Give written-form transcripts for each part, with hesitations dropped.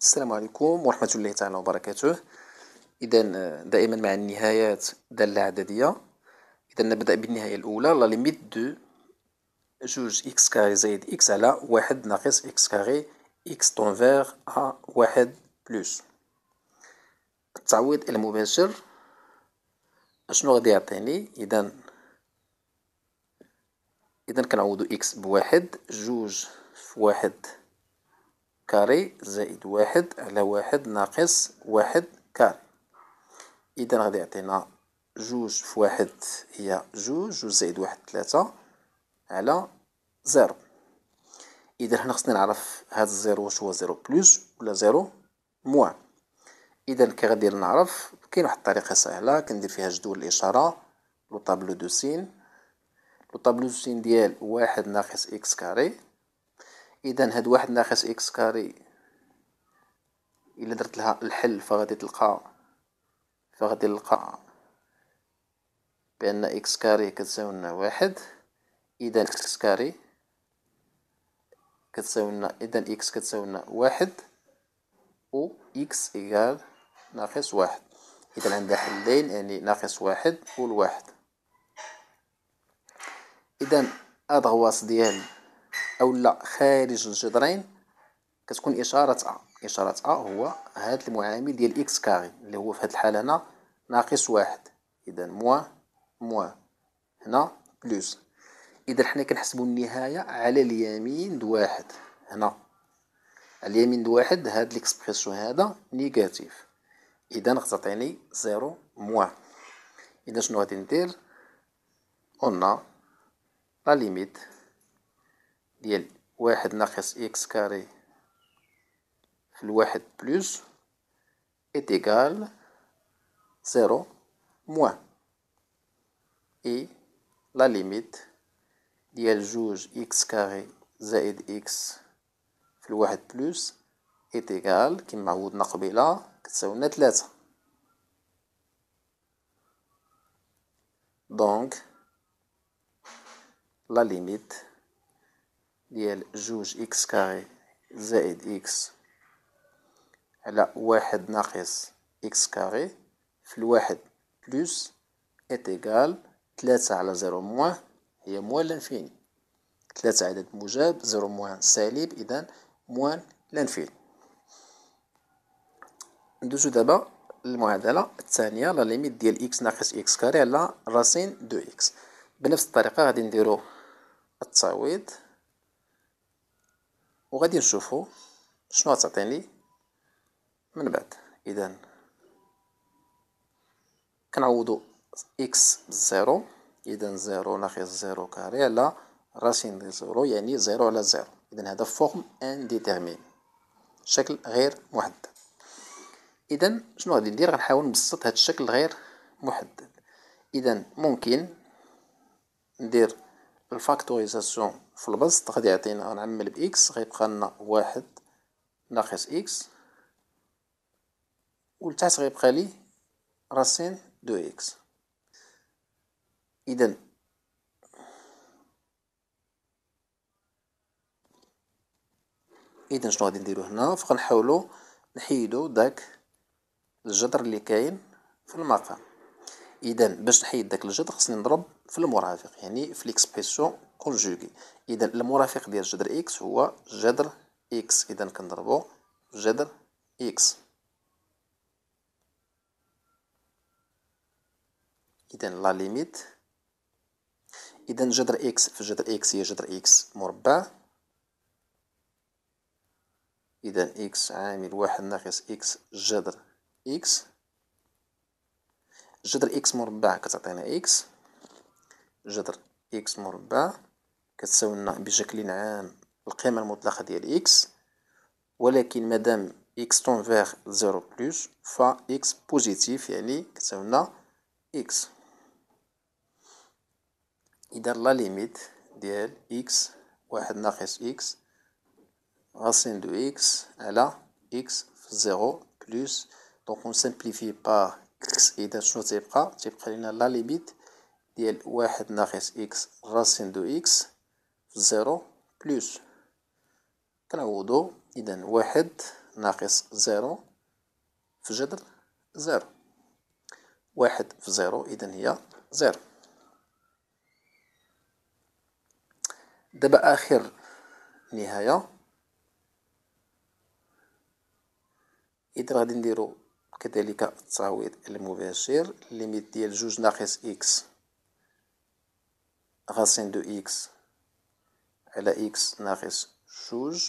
السلام عليكم ورحمة الله تعالى وبركاته. إذا دائما مع النهايات دالة عددية. إذا نبدأ بالنهاية الأولى لا ليميت دو جوج إكس كاري زائد إكس على واحد ناقص إكس كاري إكس طونفيغ أ واحد بلوس. التعويض المباشر أشنو غادي يعطيني؟ إذا كنعوضو إكس بواحد، جوج في واحد كاري زائد واحد على واحد ناقص واحد كاري. إذا غادي يعطينا جوج في واحد هي جوج، جوج زائد واحد تلاتة على زيرو. إذا هنا خصني نعرف هاد الزيرو واش هو زيرو بلوس ولا زيرو موان. إذا كي غادي نعرف كاين واحد الطريقة سهلة كندير فيها جدول الإشارة لو طابلو دو سين. لو طابلو دو سين ديال واحد ناقص إكس كاري. إذا هاد واحد ناقص إكس كاري إلا درت لها الحل فغادي نلقى بأن إكس كاري كتساوي لنا واحد. إذا إكس كاري كتساوي لنا إكس كتساوي لنا واحد و إكس إيكال ناقص واحد. إذا عندها حلين يعني ناقص واحد و الواحد. إذا هاد غواص ديال أولا خارج الجذرين كتكون إشارة أ. إشارة أ هو هاد المعامل ديال إكس كاري اللي هو في هاد الحالة هنا ناقص واحد. إذا موان هنا بلوس. إذا حنا كنحسبو النهاية على اليمين د واحد. هنا على اليمين د واحد هاد ليكسبريسيون هذا نيجاتيف. إذا غتعطيني زيرو موان. إذا شنو غادي ندير؟ قلنا لا ليميت ديال واحد ناقص إكس كاري في الواحد بلوس إت إيكال زيرو موان. إي لا ليميت ديال جوج إكس كاري زائد إكس في الواحد بلوس إت إيكال كيما عودنا قبيلة كتساوي لنا تلاتة. دونك لا ليميت ديال جوج إكس كاري زائد إكس على واحد ناقص إكس كاري في الواحد بلوس إت إيكال تلاتة على زيرو موان هي موان لانفيني. تلاتة عدد موجب، زيرو موان سالب، إذا موان لانفيني. ندوزو دابا للمعادلة الثانية لا ليميت ديال إكس ناقص إكس كاري على راسين دو إكس. بنفس الطريقة غادي نديرو التعويض وغادي نشوفو شنو غتعطيني من بعد. إذا كنعوضو إكس بزيرو. إذا زيرو ناقص زيرو كاري على راسين ديال زيرو يعني زيرو على زيرو. إذا هذا فورم انديتيرميني، شكل غير محدد. إذا شنو غادي ندير؟ غنحاول نبسط هاد الشكل غير محدد. إذا ممكن ندير الفاكتوريزاسيون في البسط. غادي يعطينا غنعمل بإكس غيبقى لنا واحد ناقص إكس ولتحت غيبقى لي راسين دو إكس. إذا شنو غادي نديرو هنا؟ فغنحاولو نحيدو داك الجذر اللي كاين في المقام. إذا باش نحيد داك الجذر خصني نضرب في المرافق يعني في ليكسبريسيون كونجوغي. إذا المرافق ديال جذر إكس هو جذر إكس. إذا كنضربو في جذر إكس. إذا لا ليميت إذا جذر إكس في جذر إكس هي جذر إكس مربع. إذا إكس عامل واحد ناقص إكس جذر إكس. جذر إكس مربع كتعطينا إكس. جذر إكس مربع كتساوي لنا بشكل عام القيمة المطلقة ديال إكس، ولكن مادام إكس طونفيغ زيرو بلوس فا إكس بوزيتيف يعني كتساوي لنا إكس. إذا لا ليميت ديال إكس واحد ناقص إكس راسين دو إكس على إكس في زيرو بلوس. دونك أون سامبليفي باغ إكس. إذا شنو تيبقى لينا لا ليميت ديال واحد ناقص إكس راسين دو إكس في زيرو بلوس. كنعوضو إذا واحد ناقص زيرو في جذر زيرو. واحد في زيرو إذن هي زيرو. دابا آخر نهاية، إذا غادي نديرو كذلك التعويض المباشر. ليميت ديال جوج ناقص إكس غاسين دو إكس على إكس ناقص جوج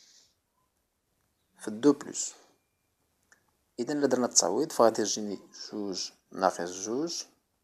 في دو بلوس. إذا إلا درنا التعويض فغادي تجيني جوج ناقص جوج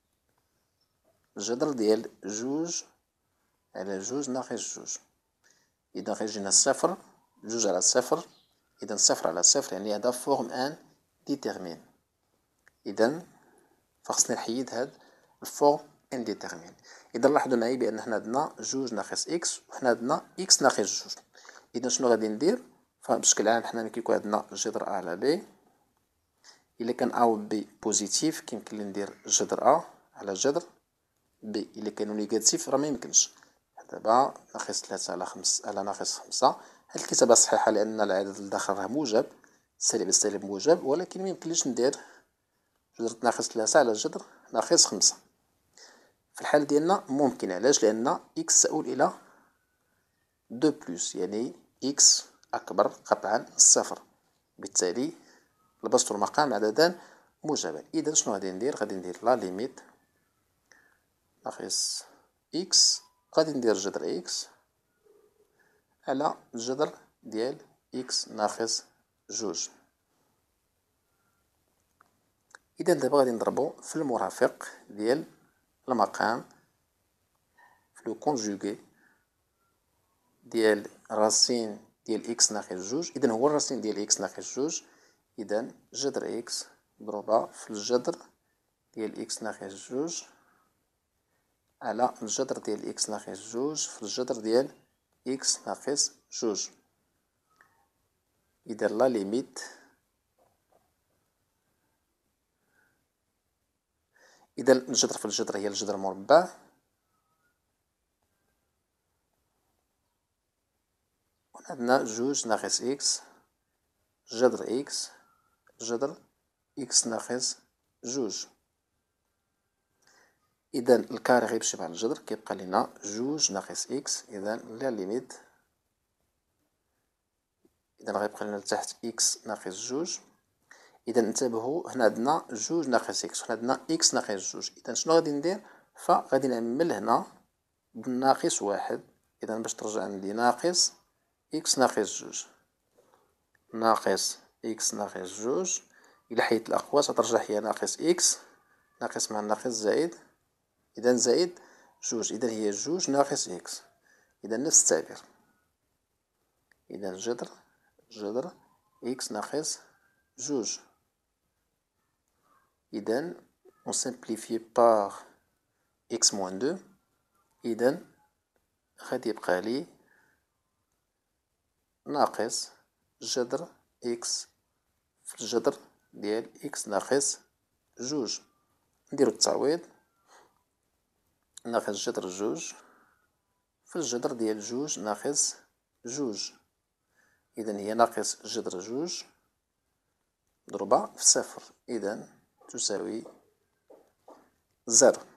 جذر ديال جوج على جوج ناقص جوج. إذا غيجينا صفر، جوج على صفر، إذا صفر على صفر يعني هذا فورم ان ديتيرمين. إذا فخصني نحيد هاد الفورم ان ديتيرمين. إذا لاحظوا معايا بأن حنا عندنا جوج ناقص إكس وحنا عندنا إكس ناقص جوج. إذا شنو غادي ندير؟ فبشكل عام حنا كيكون عندنا جذر أ على بي، إلا كان أ و بي بوزيتيف كيمكن لي ندير جذر أ على جذر بي. إلا كانوا نيجاتيف راه ميمكنش. دابا ناقص 3 على 5 على ناقص 5. هاد الكتابة صحيحة لأن العدد الداخل راه موجب، السالب السالب موجب، ولكن ميمكنليش ندير جذر ناقص 3 على جذر ناقص 5. في الحالة ديالنا ممكن. علاش؟ لأن إكس تؤول إلى دو بلوس، يعني إكس أكبر قطعا من الصفر، بالتالي البسط والمقام عددان موجبان. إذا شنو غادي ندير؟ غادي ندير لا ليميت ناقص إكس، غادي ندير جذر إكس على الجذر ديال إكس ناقص جوج. إذا دابا غادي نضربو في المرافق ديال المقام في لو كونجوغي ديال راسين ديال إكس ناقص جوج. إذا هو الراسين ديال إكس ناقص جوج، إذا جذر إكس مضروبة في الجذر ديال إكس ناقص جوج على الجذر ديال إكس ناقص جوج في الجذر ديال إكس ناقص جوج. إذا لا ليميت، إذا الجذر في الجذر هي الجذر المربع، وعندنا جوج ناقص إكس جذر إكس جذر إكس ناقص جوج. إذا الكاري غيمشي مع الجذر كيبقى لينا جوج ناقص إكس. إذا لا ليميت، إذا غيبقى لنا لتحت إكس ناقص جوج. إذا انتبهوا هنا عندنا جوج ناقص إكس وهنا عندنا إكس ناقص جوج. إذا شنو غادي ندير؟ فغادي نعمل هنا بالناقص واحد. إذا باش ترجع عندي ناقص إكس ناقص جوج ناقص إكس ناقص جوج. إلا حيدت الأقواس غترجع هي ناقص إكس ناقص مع الناقص زائد، إذا زائد جوج. إذا هي جوج ناقص إكس. إذا نفس التعبير. إذا جذر إكس ناقص جوج. إذا on simplifie par x moins 2. إذا غادي يبقى لي ناقص جذر إكس في الجذر ديال إكس ناقص جوج. نديرو التعويض. ناقص جذر جوج في الجذر ديال جوج ناقص جوج. إذا هي ناقص جذر جوج مضروبة في صفر، إذا تساوي زيرو.